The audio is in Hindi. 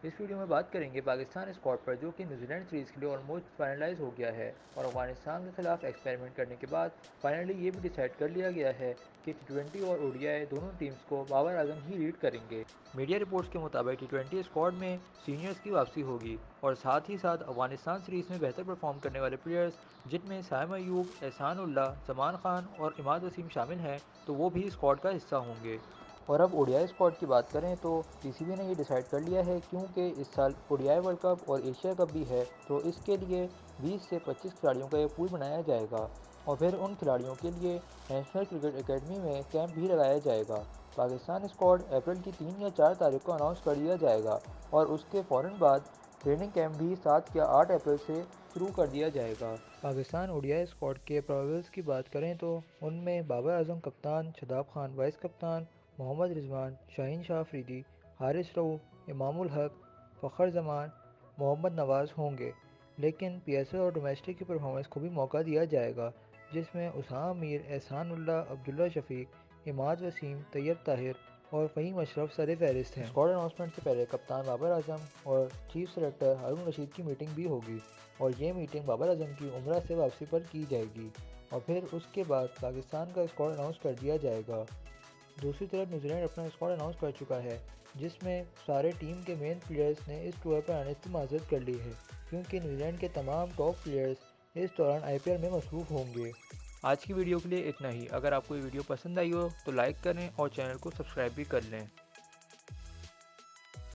इस वीडियो में बात करेंगे पाकिस्तान स्क्वाड पर, जो कि न्यूजीलैंड सीरीज़ के लिए ऑलमोस्ट फाइनलाइज हो गया है और अफगानिस्तान के खिलाफ एक्सपेरिमेंट करने के बाद फाइनली ये भी डिसाइड कर लिया गया है कि टी20 और ओडीआई दोनों टीम्स को बाबर आजम ही लीड करेंगे। मीडिया रिपोर्ट्स के मुताबिक टी20 स्क्वाड में सीनियर्स की वापसी होगी और साथ ही साथ अफगानिस्तान सीरीज़ में बेहतर परफॉर्म करने वाले प्लेयर्स जिनमें साइम अयूब, एहसान उल्लाह, जमान खान और इमाद वसीम शामिल हैं, तो वो भी स्क्वाड का हिस्सा होंगे। और अब ओडीआई स्क्वाड की बात करें तो पीसीबी ने ये डिसाइड कर लिया है, क्योंकि इस साल ओडीआई वर्ल्ड कप और एशिया कप भी है, तो इसके लिए 20 से 25 खिलाड़ियों का ये पूल बनाया जाएगा और फिर उन खिलाड़ियों के लिए नेशनल क्रिकेट एकेडमी में कैंप भी लगाया जाएगा। पाकिस्तान स्क्वाड अप्रैल की 3 या 4 तारीख को अनाउंस कर दिया जाएगा और उसके फ़ौरन बाद ट्रेनिंग कैंप भी 7 या 8 अप्रैल से शुरू कर दिया जाएगा। पाकिस्तान ओडीआई स्क्वाड के प्रोबेबल्स की बात करें तो उनमें बाबर आजम कप्तान, शदाब खान वाइस कप्तान, मोहम्मद रिजवान, शाहीन शाह अफरीदी, हारिस रऊफ, इमामुल हक, फ़खर जमान, मोहम्मद नवाज़ होंगे। लेकिन पीएसएल और डोमेस्टिक की परफॉर्मेंस को भी मौका दिया जाएगा, जिसमें उसामा मीर, एहसान उल्लाह, अब्दुल्ला शफीक, इमाद वसीम, तैयब ताहिर और फ़हीम अशरफ सर फहरिस्त हैं। स्क्वाड अनाउंसमेंट से पहले कप्तान बाबर आजम और चीफ सेलेक्टर हारून रशीद की मीटिंग भी होगी और ये मीटिंग बाबर आजम की उम्रा से वापसी पर की जाएगी और फिर उसके बाद पाकिस्तान का स्क्वाड अनाउंस कर दिया जाएगा। दूसरी तरफ न्यूजीलैंड अपना स्क्वाड अनाउंस कर चुका है, जिसमें सारे टीम के मेन प्लेयर्स ने इस टूर पर आने से माजरत कर ली है, क्योंकि न्यूजीलैंड के तमाम टॉप प्लेयर्स इस दौरान आईपीएल में मसरूफ़ होंगे। आज की वीडियो के लिए इतना ही। अगर आपको ये वीडियो पसंद आई हो तो लाइक करें और चैनल को सब्सक्राइब भी कर लें।